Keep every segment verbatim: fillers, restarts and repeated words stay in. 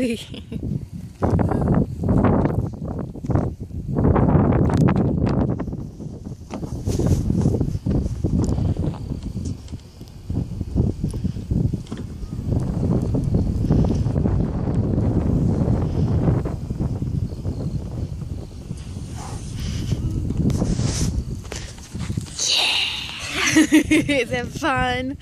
Is it fun?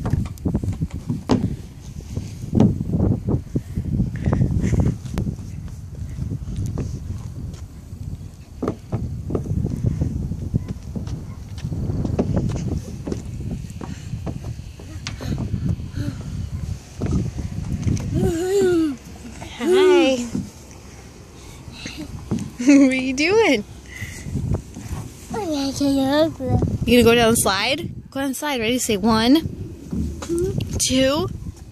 Hi. What are you doing? You gonna go down the slide? Go down the slide. Ready? Say one, two,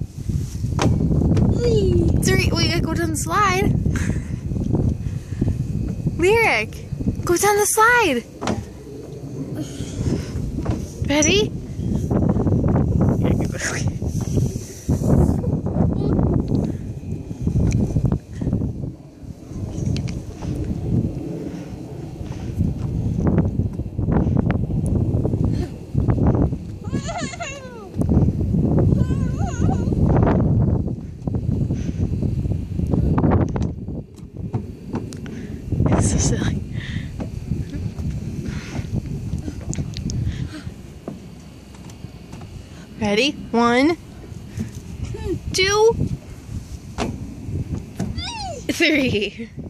three. We gotta go down the slide. Lyric, go down the slide. Ready? It's so silly. Ready? One, two, three.